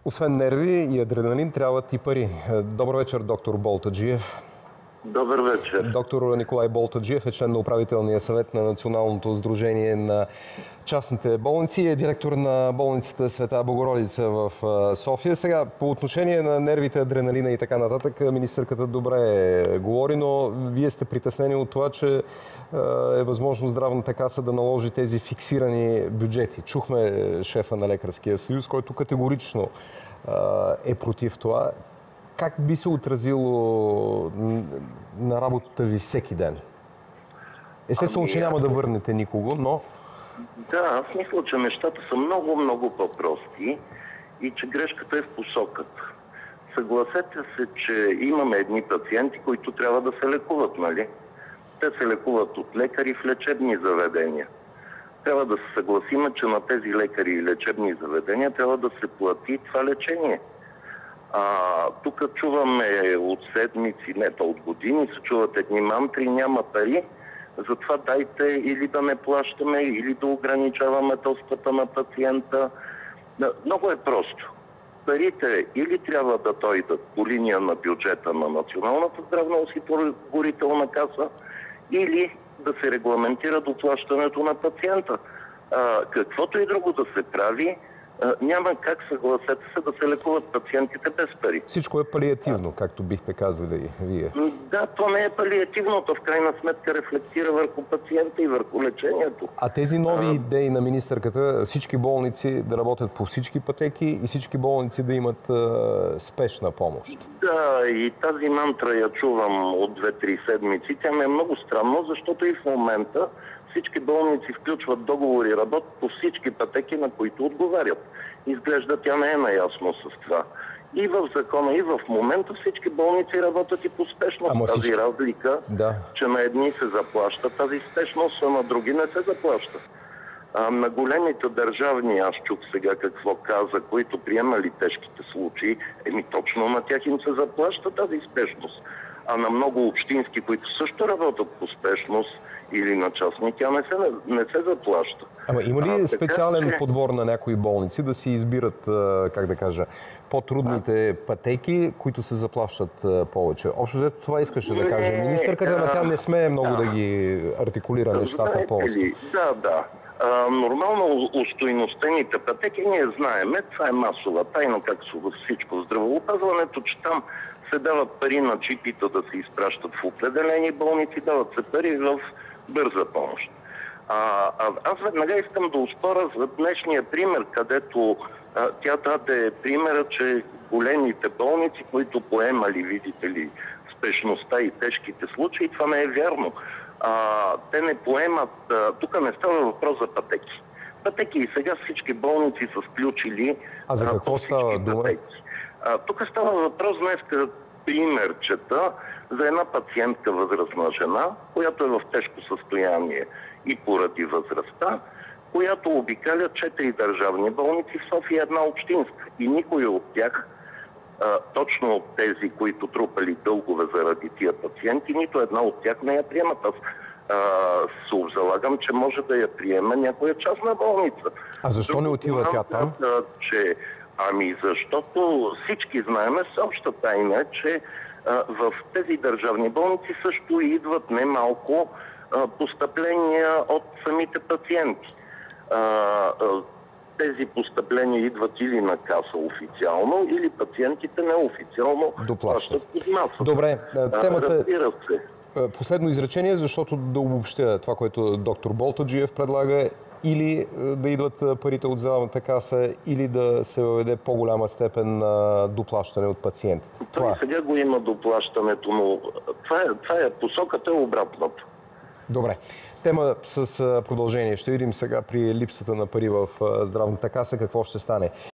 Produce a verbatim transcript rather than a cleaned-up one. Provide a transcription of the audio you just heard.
Освен нерви и адреналин, трябват и пари. Добър вечер, доктор Болтаджиев. Добър вечер. Доктор Николай Болтаджиев е член на управителния съвет на Националното сдружение на частните болници и е директор на болницата Света Богородица в София. Сега, по отношение на нервите, адреналина и така нататък, министърката добре говори, но вие сте притеснени от това, че е възможно Здравната каса да наложи тези фиксирани бюджети. Чухме шефа на Лекарския съюз, който категорично е против това. Как би се отразило на работата ви всеки ден? Естествено, че няма да върнете никого, но... Да, аз мисля, че нещата са много, много по-прости и че грешката е в посоката. Съгласете се, че имаме едни пациенти, които трябва да се лекуват, нали? Те се лекуват от лекари в лечебни заведения. Трябва да се съгласиме, че на тези лекари и лечебни заведения трябва да се плати това лечение. А, тук чуваме от седмици, не то от години, се чуват едни мантри, няма пари, затова дайте или да не плащаме, или да ограничаваме достъпа на пациента. Много е просто. Парите или трябва да дойдат по линия на бюджета на Националната здравноосигурителна каса, или да се регламентира доплащането на пациента. А, каквото и друго да се прави, няма как, съгласете се, да се лекуват пациентите без пари. Всичко е палиативно, както бихте казали вие. Да, то не е палиативно, то в крайна сметка рефлектира върху пациента и върху лечението. А тези нови а... идеи на министърката, всички болници да работят по всички пътеки и всички болници да имат а, спешна помощ? Да, и тази мантра я чувам от две-три седмици. Тя ми е много странно, защото и в момента всички болници включват договори, работят по всички пътеки, на които отговарят. Изглежда, тя не е наясно с това. И в закона, и в момента всички болници работят и по спешност. Ама тази всички... разлика, да. Че на едни се заплаща тази спешност, а на други не се заплаща. А на големите държавни, аз чух сега какво каза, които приемали тежките случаи, еми точно на тях им се заплаща тази спешност. А на много общински, които също работят по спешност, или на частни, тя не се, не се заплаща. Ама има ли а, специален така, че... подбор на някои болници да си избират, как да кажа, по-трудните а? пътеки, които се заплащат повече? Общо взето това искаше да каже министърката, но тя не смее много да, да ги артикулира нещата по-остро. Да, да. А, нормално устойностените пътеки ние знаеме, това е масова тайна, както във всичко в здравеопазването, че там се дават пари на чипите да се изпращат в определени болници, дават се пари в бърза помощ. А, а, аз веднага искам да успоря за днешния пример, където а, тя даде примера, че големите болници, които поемали, видите ли, спешността и тежките случаи, това не е вярно. А, те не поемат, а, тук не става въпрос за пътеки. Пътеки и сега всички болници са включили. А за какво става дума? Тук става въпрос днес, пример чета за една пациентка, възрастна жена, която е в тежко състояние и поради възрастта, която обикаля четири държавни болници в София, една общинска. И никой от тях, а, точно от тези, които трупали дългове заради тия пациенти, нито една от тях не я приемат. Аз а, се обзалагам, че може да я приеме някоя частна болница. А защо не отива тя там? Че Ами защото всички знаем, с обща тайна, че а, в тези държавни болници също идват немалко а, постъпления от самите пациенти. А, а, тези постъпления идват или на каса официално, или пациентите неофициално доплащат под масата. Добре, темата... Разбира се. Последно изречение, защото да обобщя това, което доктор Болтаджиев предлага, или да идват парите от Здравната каса, или да се въведе по-голяма степен на доплащане от пациентите. Това, това сега го има доплащането, но това е, това е посоката е обратното. Добре. Тема с продължение. Ще видим сега при липсата на пари в Здравната каса какво ще стане.